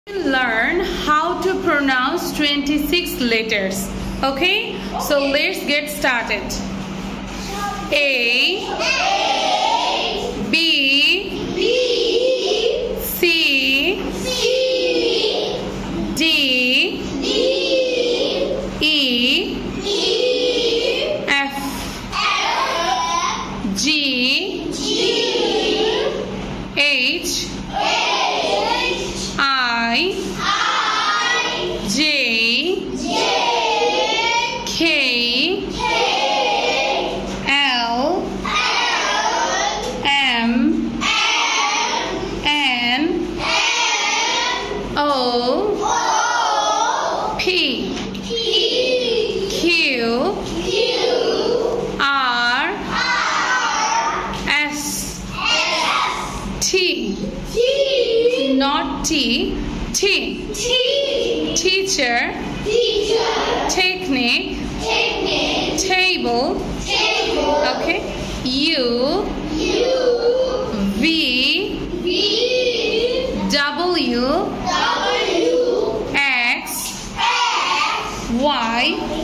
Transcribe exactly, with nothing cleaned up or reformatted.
Learn how to pronounce twenty-six letters. Okay, so let's get started. A, B, C, D, E, F, G, H, I, J, K, L, M, N, O, P, Q, R, S, T, not T, T, teacher, technique, table, okay, U, V, W, X, Y,